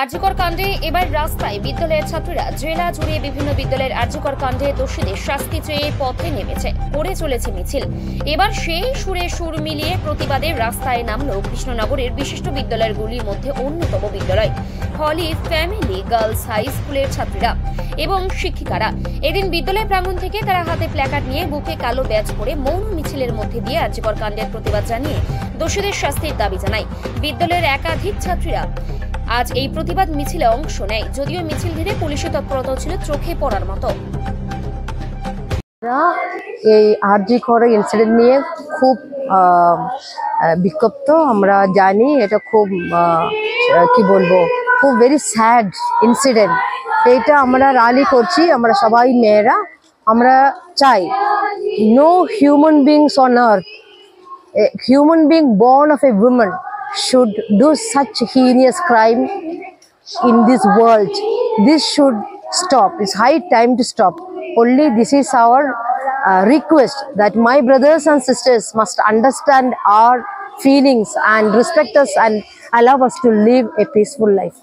আরজিকর কাণ্ডে এবার রাস্তায় বিদ্যালয়ের ছাত্রীরা জেলা জুড়ে বিভিন্ন বিদ্যালয়ের আরজিকর কাণ্ডে দোষীদের শাস্তি চেয়ে পথে নেমেছে, করে চলেছে মিছিল। এবার সেই সুরে সুর মিলিয়ে প্রতিবাদে রাস্তায় নামলো কৃষ্ণনগরের বিশিষ্ট বিদ্যালয়গুলির মধ্যে অন্যতম বিদ্যালয় হলি ফ্যামিলি গার্লস হাই স্কুলের ছাত্রীরা এবং শিক্ষিকারা। এদিন বিদ্যালয় প্রাঙ্গণ থেকে তারা হাতে প্ল্যাকার্ড নিয়ে বুকে কালো ব্যাজ পরে মৌন মিছিলের মধ্যে দিয়ে আরজিকর কাণ্ডের প্রতিবাদ জানিয়ে দোষীদের শাস্তির দাবি জানায়। বিদ্যালয়ের একাধিক ছাত্রীরা আজ এই প্রতিবাদ মিছিলে অংশ নেয়, যদিও মিছিল ঘিরে পুলিশের তৎপরতা ছিল চোখে পড়ার মতো। এই আরজিকর ইনসিডেন্ট নিয়ে খুব বিক্ষুব্ধ। আমরা জানি এটা খুব কি বলবো, খুব ভেরি স্যাড ইনসিডেন্ট। এইটা আমরা র্যালি করছি, আমরা সবাই মেয়েরা। আমরা চাই no human beings on earth, human being born of a woman should do such heinous crime in this world. This should stop. It's high time to stop. Only this is our request, that my brothers and sisters must understand our feelings and respect us and allow us to live a peaceful life.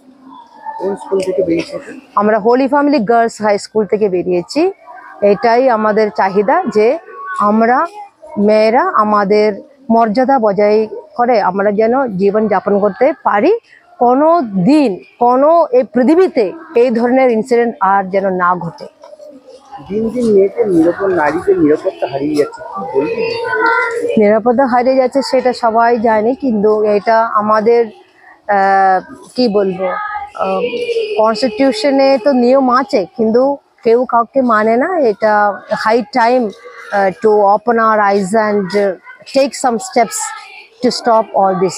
আমরা Holy Family Girls High School থেকে বেরিয়েছি। এটাই আমাদের চাহিদা যে আমরা মেয়েরা আমাদের মর্যাদা বজায় করে আমরা যেন জীবন যাপন করতে পারি। কোনো দিন কোনো এই পৃথিবীতে এই ধরনের ইনসিডেন্ট আর যেন না ঘটে। দিন দিন মেয়েদের নারীদের নিরাপত্তা হারিয়ে যাচ্ছে, কি বলবি? নিরাপত্তা হারিয়ে যাচ্ছে সেটা সবাই জানে, কিন্তু এটা আমাদের কি বলবো, কনস্টিটিউশনে তো নিয়ম আছে, কিন্তু কেউ কাউকে মানে না। এটা high time to open our eyes and take some steps to stop all this.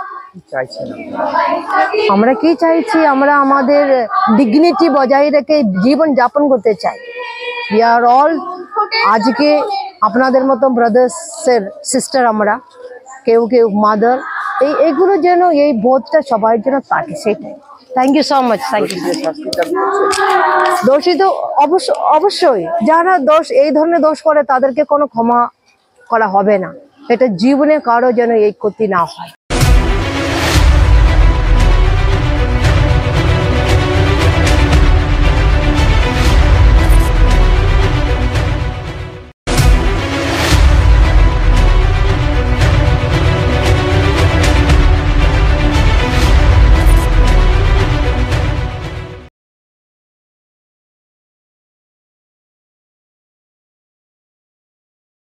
আমরা কি চাইছি? আমরা আমাদের ডিগনিটি বজায় রেখে জীবন যাপন করতে চাই। we are all আজকে আপনাদের মতো ব্রাদার্সের সিস্টার, আমরা কেউ কেউ মাদার। এইগুলো যেন এই বোধটা সবার জন্য থাকে, সেটাই। Thank you so much. Thank you. দোষী তো অবশ্যই, যারা এই ধরনের দোষ করে তাদেরকে কোনো ক্ষমা করা হবে না। এটা জীবনে কারো যেন এই ক্ষতি না হয়।